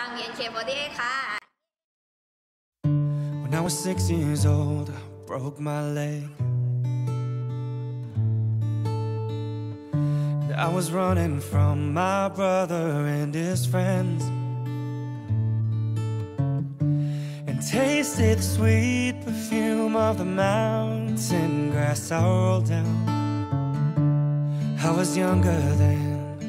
Cherprang BNK48 ค่ะ When I was 6 years old, I broke my leg. And I was running from my brother and his friends, and tasted the sweet perfume of the mountain grass I rolled down. I was younger then.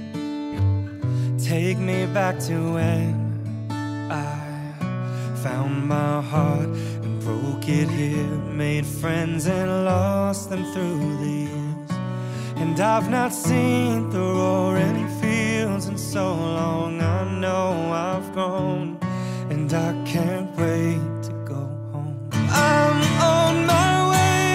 Take me back to when I found my heart and broke it here, made friends and lost them through the years. And I've not seen the roaring fields in so long. I know I've grown, and I can't wait to go home. I'm on my way,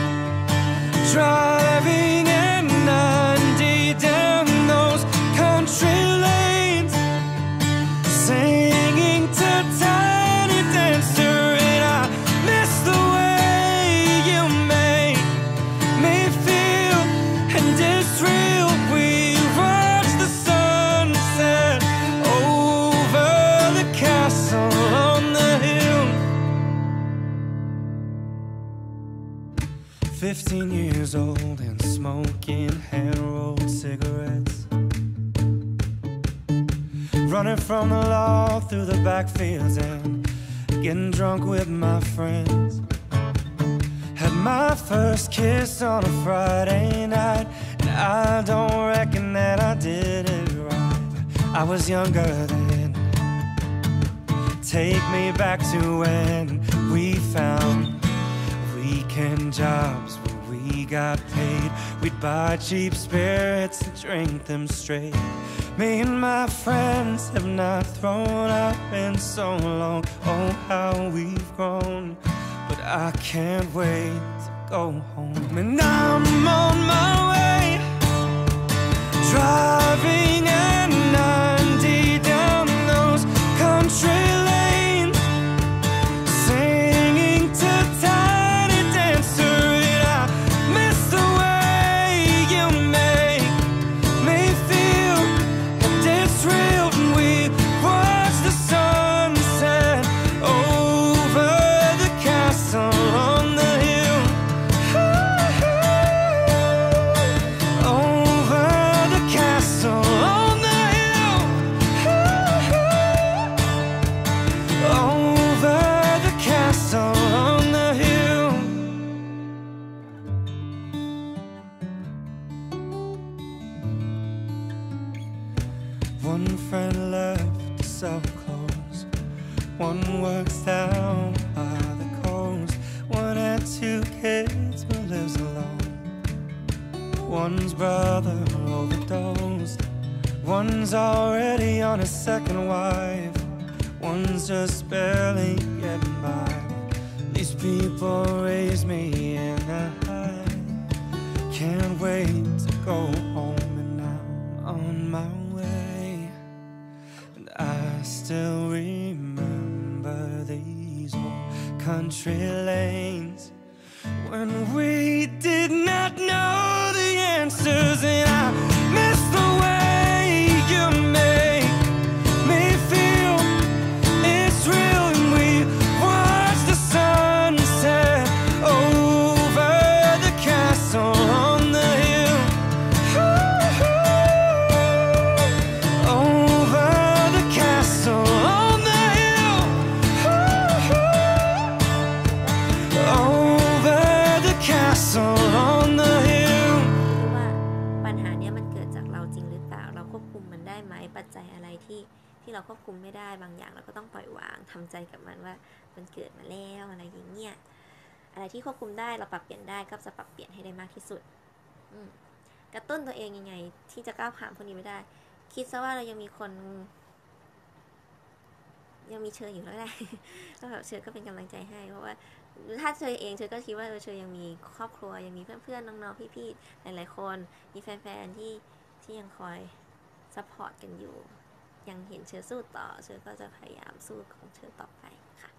driving at 90 down those country lanes, singing to Tiny Dancer, and I miss the way you make me feel, and it's real. We watch the sunset over the castle on the hill. 15 years old and smoking hand-rolled cigarettes, running from the law through the backfields and getting drunk with my friends. Had my first kiss on a Friday night, and I don't reckon that I did it right. I was younger then. Take me back to when we found weekend jobs where we got paid. We'd buy cheap spirits and drink them straight. Me and my friends have not thrown up in so long. Oh, how we've grown, but I can't wait to go home. And I'm on my way, driving at 90 down those country lanes, singing to Tiny Dancer, and I miss the way you make me feel, and it's real. And we watch the sunset over the castle on the hill, over the castle on the hill, over the castle on the hill. One friend left to sell clothes, one works down by the coast, one had 2 kids but lives alone. One's brother overdosed, one's already on his second wife, one's just barely getting by. These people raised me and I can't wait to go home, and I'm on my way. And I still remember these old country lanes when we did not know the answers, and I miss the way you make me feel. It's real, and we watch the sunset over the castle on the hill, over the castle on the hill, over the castle on the hill. ว่าปัญหาเนี้ยมันเกิดจากเราจริงหรือเปล่าเราควบคุมมันได้ไหมปัจจัยอะไรที่เราควบคุมไม่ได้บางอย่างเราก็ต้องปล่อยวางทำใจกับมันว่ามันเกิดมาแล้วอะไรอย่างเงี้ยอะไรที่ควบคุมได้เราปรับเปลี่ยนได้ก็จะปรับเปลี่ยนให้ได้มากที่สุดกระตุ้นตัวเองยังไงที่จะก้าวผ่านพวกนี้ไม่ได้คิดซะว่าเรายังมีคนยังมีเชออยู่แล้วแหละก็แบบเชอก็เป็นกำลังใจให้เพราะว่าถ้าเชอเองเชอก็คิดว่าเชอยังมีครอบครัวยังมีเพื่อนๆน้องๆพี่ๆหลายๆคนมีแฟนๆที่ยังคอยซัพพอร์ตกันอยู่ยังเห็นเชอสู้ต่อเชอก็จะพยายามสู้ของเชอต่อไปค่ะ